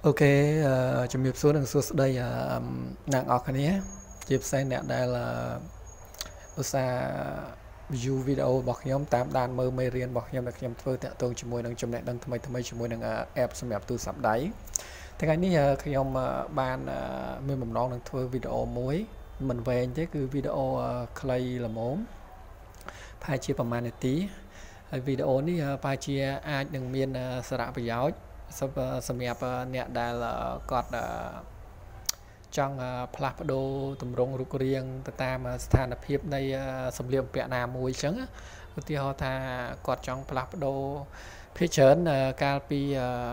អូខេជំរាបសួរនិងសួស្តីអ្នកនរអគ្នាជាផ្សេងអ្នកដែលឧស្សាហ៍ view វីដេអូរបស់ខ្ញុំតាមដានមើលមេរៀនរបស់ខ្ញុំដែលខ្ញុំធ្វើតាក់ទងជាមួយនឹងចំណេះដឹងថ្មីជាមួយនឹង app សម្រាប់ទូរស័ព្ទដៃថ្ងៃនេះខ្ញុំបានមានបំណងនឹងធ្វើវីដេអូមួយមិនវែងទេគឺវីដេអូខ្លីល្មមប្រហែលជាប្រហែលនាទីហើយវីដេអូនេះប្រហែលជាអាចនឹងមានសារៈប្រយោជន៍សម្រាប់អ្នកដែលគាត់ចង់ផ្លាស់ប្ដូរទម្រង់រូបរាងទៅតាមស្ថានភាពនៃសម្លៀកបំពាក់ណាមួយអញ្ចឹងឧទាហរណ៍ថាគាត់ចង់ផ្លាស់ប្ដូរភាគច្រើនកាលពី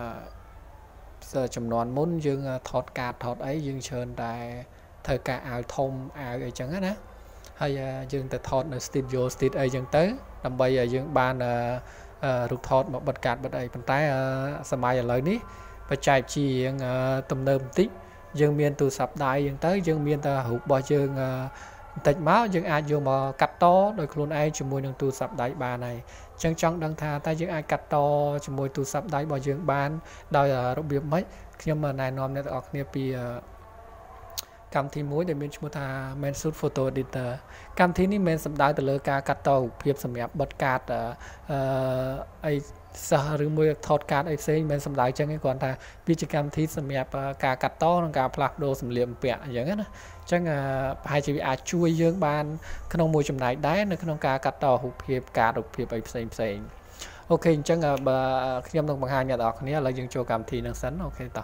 ចំនួនមុនយើងថតកាតថតអីយើងច្រើនតែធ្វើការអាវធំអាវអីចឹងណាហើយយើងទៅថតនៅ studio អីចឹងទៅដើម្បីឲ្យយើងបានរូបថតមកបិទកាតបិទអីប៉ុន្តែសម័យឥឡូវនេះបច្ចេកវិទ្យាទំនើបបន្តិចយើងមានទូរស័ព្ទដៃយើងទៅយើងមានតែរូបរបស់យើងបន្តិចមកយើងអាចយកមកកាត់តដោយខ្លួនឯងជាមួយនឹងទូរស័ព្ទដៃបានហើយអញ្ចឹងចង់ដឹងថាតើយើងអាចកាត់តជាមួយទូរស័ព្ទដៃរបស់យើងបានដោយរបៀបម៉េចខ្ញុំណែនាំអ្នកទាំងអស់គ្នាពីកម្មវិធីមួយដែលមានឈ្មោះថា Mansuit Photo Editor កម្មវិធីនេះមិនសំដៅទៅលើការកាត់តរូបភាពសម្រាប់បិទកាតអីសិស្សឬមួយថតកាតអីផ្សេងមិនសំដៅចឹងទេគ្រាន់ថាវាជាកម្មវិធីសម្រាប់ការកាត់តនិងការផ្លាស់ប្ដូរសម្លៀកបំពាក់អញ្ចឹងណាអញ្ចឹងប្រហែលជាវាអាចជួយយើងបានក្នុងមួយចំណែកដែរនៅក្នុងការកាត់តរូបភាពកាតរូបភាពអីផ្សេងអូខេអញ្ចឹងបើខ្ញុំនឹងបង្ហាញអ្នកនរគ្នាឥឡូវយើងចូលកម្មវិធីនឹងសិនអូខេតោះ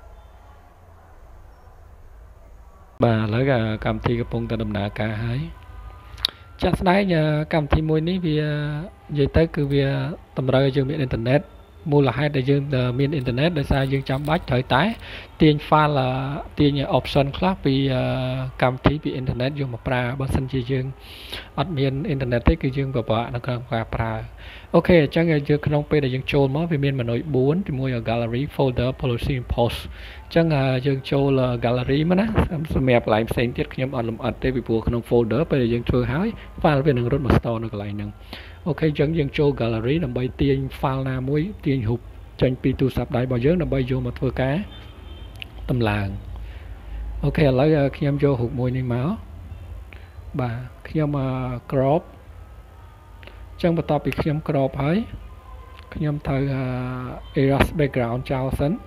បាទឥឡូវកម្មវិធីកំពុងតែដំណើរការហើយចាក់ស្ដែងកម្មវិធីមួយនេះវានិយាយទៅគឺវាតម្រូវឲ្យយើងមានអ៊ីនធឺណិតមូលហេតុដែលយើងមានអ៊ីនធឺណិតដោយសារយើងចាំបាច់ត្រូវតែទាញ file ទាញ option ខ្លះពីកម្មវិធីពីអ៊ីនធឺណិតយកមកប្រើបើមិនជាយើងអត់មានអ៊ីនធឺណិតទេគឺយើងពិបាកនៅក្នុងការប្រើអូខេអញ្ចឹងយើងក្នុងពេលដែលយើងចូលមកវាមាន menu 4ជាមួយ gallery folder policy post អញ្ចឹងយើងចូល gallery មកណាសម្រាប់កន្លែងផ្សេងទៀតខ្ញុំអត់លម្អិតទេពីព្រោះក្នុង folder ពេលដែលយើងធ្វើហើយ file វានឹងរត់មក store នៅកន្លែងហ្នឹងអូខេអញ្ចឹងយើងចូល gallery ដើម្បីទាញ file ណាមួយទាញរូបចេញពីទូរស័ព្ទដៃរបស់យើងដើម្បីយកមកធ្វើការតម្លើងអូខេឥឡូវខ្ញុំយករូបមួយនេះមកបាទខ្ញុំ crop អញ្ចឹងបន្ទាប់ពីខ្ញុំ crop ហើយខ្ញុំត្រូវ erase background ចោលសិន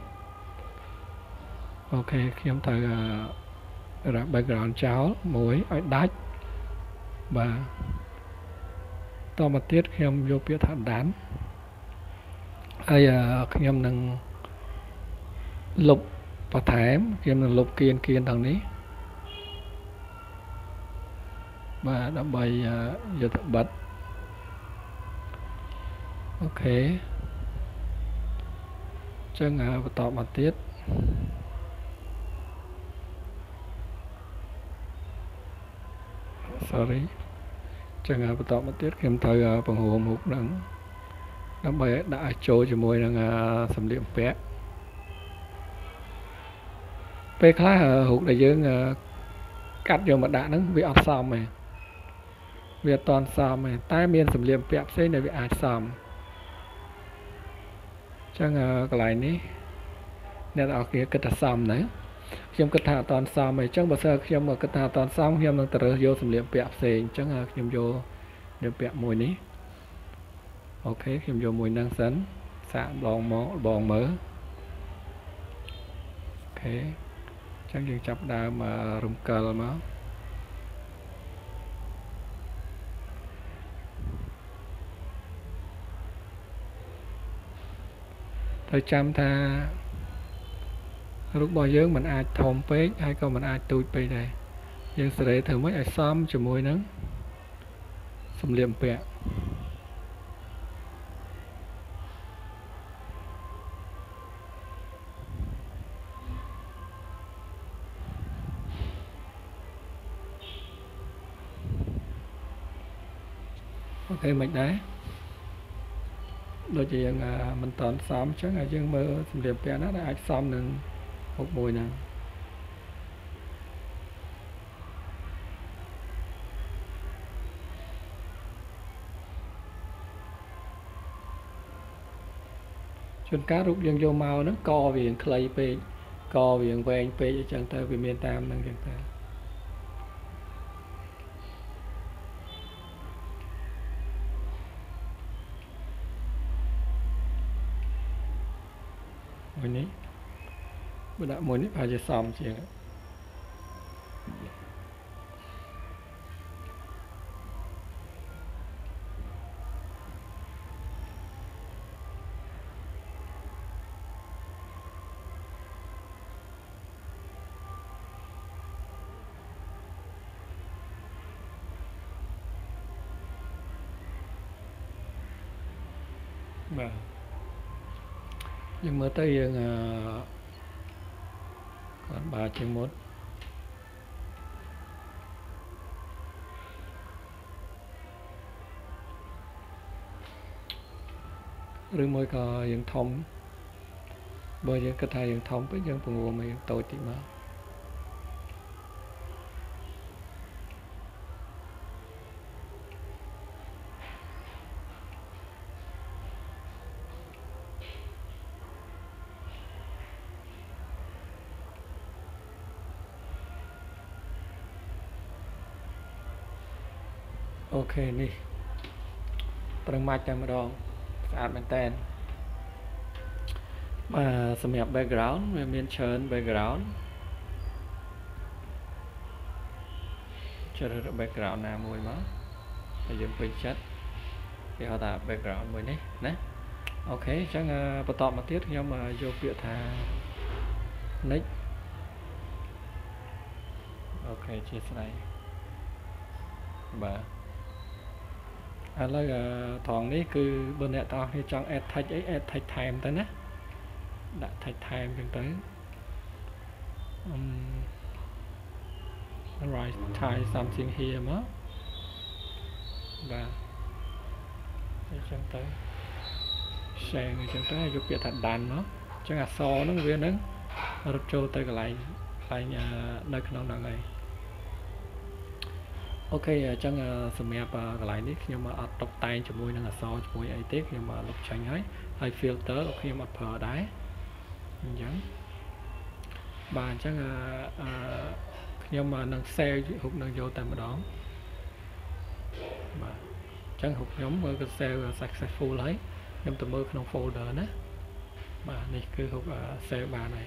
អូខេខ្ញុំត្រូវ erase background ចោលមួយឲ្យដាច់បាទតមកទៀតខ្ញុំយកពាក្យថាដានហើយខ្ញុំនឹងលុបបន្ថែមខ្ញុំនឹងលុបគៀនទាំងនេះបាទដើម្បីយកទៅបិទអូខេអញ្ចឹងបន្តមកទៀត sorry ចឹងបន្តមកទៀតខ្ញុំត្រូវបង្រួមរូបហ្នឹងដើម្បីដាក់ឲ្យចូលជាមួយនឹងសម្លៀកបំពាក់ពេលខ្លះរូបដែលយើងកាត់យកមកដាក់ហ្នឹងវាអត់សមទេវាអត់ទាន់សមទេតែមានសម្លៀកបំពាក់ផ្សេងដែលវាអាចសមចឹងកន្លែងនេះអ្នកនរគ្នាគិតថាសមណាខ្ញុំគិតថាអត់ទាន់សមទេអញ្ចឹងបើសិនខ្ញុំគិតថាអត់ទាន់សមខ្ញុំនឹងទៅរើសយកសម្លៀកបំពាក់ផ្សេងអញ្ចឹងខ្ញុំយកសម្លៀកបំពាក់មួយនេះអូខេខ្ញុំយកមួយហ្នឹងសិនសាកបងមើលអូខេអញ្ចឹងយើងចាប់ដើមរំកិលមកត្រូវចាំថារូបរបស់យើងមិនអាចធំពេកហើយក៏មិនអាចទូចពេកដែរយើងសេរីធ្វើម៉េចឲ្យសមជាមួយនឹងសម្លៀកបំពាក់អូខេមិនដែរដូចជាយើងមិនតាន់សមអញ្ចឹងយើងមើលសម្លៀកបំពាក់ណាដែលអាចសមនឹងរូបមួយហ្នឹងជួនកាលរូបយើងយកមកហ្នឹងកវាខ្លីពេកកវាវែងពេកអញ្ចឹងទៅវាមានតាមហ្នឹងអញ្ចឹងទៅមួយនេះបើដាក់មួយនេះប្រហែលជាសមជាងបាទយើងមើលទៅយើងគាត់បើជាងមុតឬមួយក៏យើងធំបើយើងគិតថាយើងធំពេកយើងពង្រួមឲ្យយើងតូចតិចមកអូខេនេះប្រឹងម៉ាច់តែម្ដងស្អាតមែនតើបាទសម្រាប់ background វាមានច្រើន background ជ្រើសរើស background ណាមួយមកហើយយើងពេញចិត្តគេហៅថា background មួយនេះណាអូខេអញ្ចឹងបន្តមកទៀតខ្ញុំយកពាក្យថា next អូខេជាស្ដីបាទឥឡូវត្រង់នេះគឺបើអ្នកទាំងអស់គ្នាចង់ add text អី add text ថែមទៅណាដាក់ text ថែមចឹងទៅwrite type something here មកបាទអញ្ចឹងទៅ share អញ្ចឹងទៅយកពាក្យថា done មកអញ្ចឹងអក្សរហ្នឹងវានឹងរត់ចូលទៅកន្លែងនៅក្នុងហ្នឹងហើយអូខេអញ្ចឹងសម្រាប់កន្លែងនេះខ្ញុំអត់តុបតែងជាមួយនឹងអក្សរជាមួយអីទេខ្ញុំលុបចេញហើយ filter ខ្ញុំអត់ប្រើដែរអញ្ចឹងបាទអញ្ចឹងខ្ញុំនឹង save រូបនឹងយកតែម្ដងបាទអញ្ចឹងរូបខ្ញុំមើលក៏ save successful ហើយខ្ញុំទៅមើលក្នុង folder ណាបាទនេះគឺរូប save បានហើយ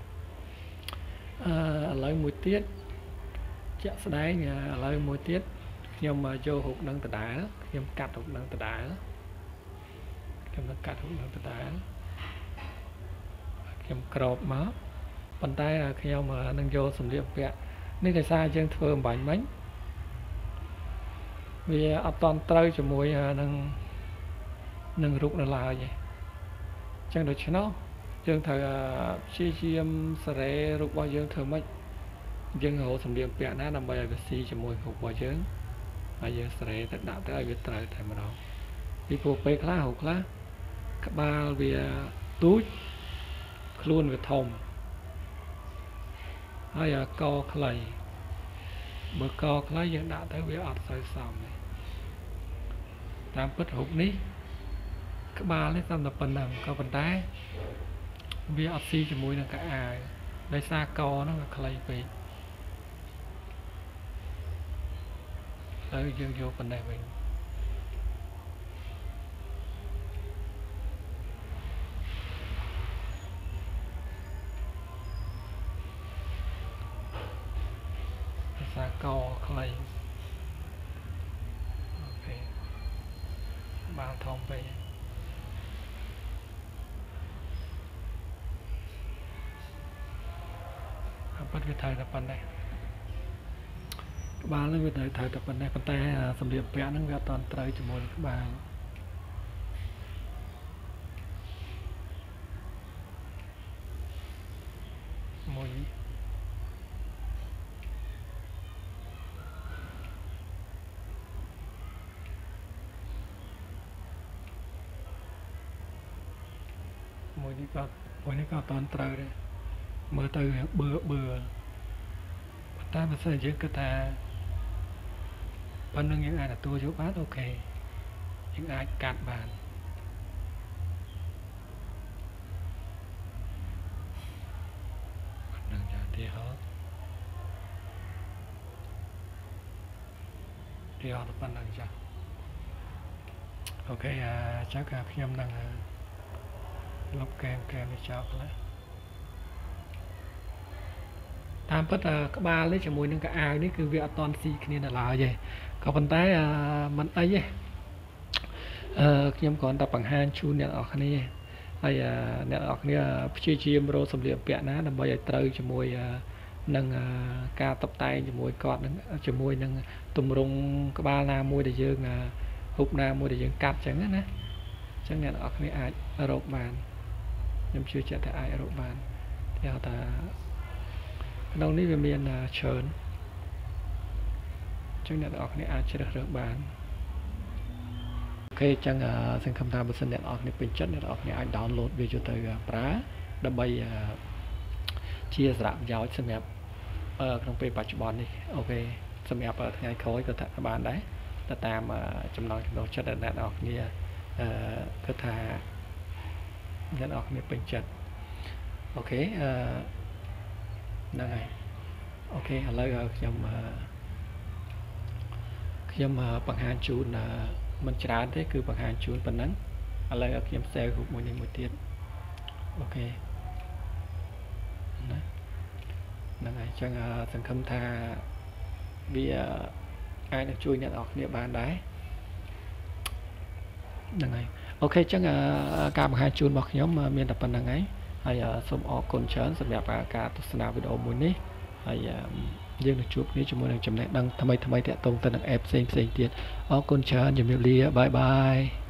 ឥឡូវមួយទៀតជាក់ស្ដែងឥឡូវមួយទៀតខ្ញុំយករូបនឹងដដែលខ្ញុំកាត់រូបនឹងដដែលខ្ញុំនឹងកាត់រូបនឹងដដែលខ្ញុំក្របមកប៉ុន្តែខ្ញុំនឹងយកសម្លៀកបំពាក់នេះដោយសារយើងធ្វើអំបញ្ញមិញវាអត់តន់ត្រូវជាមួយនឹងរូបនៅឡើយទេអញ្ចឹងដូច្នោះយើងត្រូវព្យាយាមសេរីរូបរបស់យើងធ្វើម៉េចយើងរកសម្លៀកបំពាក់ណាដើម្បីឲ្យវាស៊ីជាមួយរូបរបស់យើងហើយយើងសេរីទៅដាក់ទៅឲ្យវាត្រូវតែម្ដងពីព្រោះពេលខ្លះរូបខ្លះក្បាលវាទូចខ្លួនវាធំហើយកខ្លីបើកខ្លីយើងដាក់ទៅវាអត់សូវសមទេតាមពិតរូបនេះក្បាលនេះតាមតែប៉ុណ្ណឹងក៏ប៉ុន្តែវាអត់ស៊ីជាមួយនឹងកៅអៅដោយសារកហ្នឹងវាខ្លីពេកហើយយើងយកប៉ុណ្ណេះវិញដោយសារកខ្លីអូខេបានធំពេកប៉ុន្តែវាត្រូវតែប៉ុណ្ណេះក្បាលនឹងវាត្រូវតែប៉ុណ្ណេះប៉ុន្តែសម្លៀកបំពាក់ហ្នឹងវាអត់តន់ត្រូវជាមួយនឹងក្បាលមួយនេះក៏អត់តន់ត្រូវដែរមើលទៅបឺប៉ុន្តែបើសិនយើងគិតថាប៉ុណ្្នឹងយើងអាចទទួលយកបានអូខេយើងអាចកាត់បានទីហោទៅប៉ុណ្ណឹងចាអូខេចឹងខ្ញុំនឹងលុបហ្គេមនេះចោលខ្លះតាមពិតក្បាលនេះជាមួយនឹងកៅអៅនេះគឺវាអត់តន់ស៊ីគ្នានៅឡើយទេក៏ប៉ុន្តែមិនអីទេខ្ញុំគ្រាន់តែបង្ហាញជូនអ្នកនរគ្នាហើយអ្នកនរគ្នាព្យាយាមរកសម្លៀកបំពាក់ណាដើម្បីឲ្យត្រូវជាមួយនឹងការតុបតែងជាមួយគាត់នឹងជាមួយនឹងទម្រង់ក្បាលណាមួយដែលយើងរូបណាមួយដែលយើងកាត់ចឹងណាអញ្ចឹងអ្នកនរគ្នាអាចរកបានខ្ញុំជឿជាក់ថាអាចរកបានគេហៅថាក្នុងនេះវាមានច្រើនអញ្ចឹងអ្នកនរគ្នាអាចជ្រើសរើសបានអូខេអញ្ចឹងសង្ឃឹមថាបើសិនអ្នកនរគ្នាពេញចិត្តអ្នកនរគ្នាអាច download វាយកទៅប្រើដើម្បីជាសារៈប្រយោជន៍សម្រាប់ក្នុងពេលបច្ចុប្បន្ននេះអូខេសម្រាប់ថ្ងៃក្រោយក៏ថាបានដែរទៅតាមចំណង់ចំណូលចិត្តអ្នកនរគ្នាគឺថាអ្នកនរគ្នាពេញចិត្តអូខេហ្នឹងហើយអូខេឥឡូវខ្ញុំបង្ហាញជូនមិនច្រើនទេគឺបង្ហាញជូនប៉ុណ្ណឹងឥឡូវខ្ញុំ share រូបមួយនេះមួយទៀតអូខេណាហ្នឹងហើយអញ្ចឹងសង្ឃឹមថាវាអាចនឹងជួយអ្នកនរគ្នាបានដែរហ្នឹងហើយអូខេអញ្ចឹងការបង្ហាញជូនរបស់ខ្ញុំមានតែប៉ុណ្្នឹងហើយសូមអរគុណច្រើនសម្រាប់ការទស្សនាវីដេអូមួយនេះហើយយើងនឹងជួបគ្នាជាមួយនឹងចំណេះដឹងថ្មីៗទាក់ទងទៅនឹង app ផ្សេងទៀតអរគុណច្រើនជំរាបលាបាយបាយ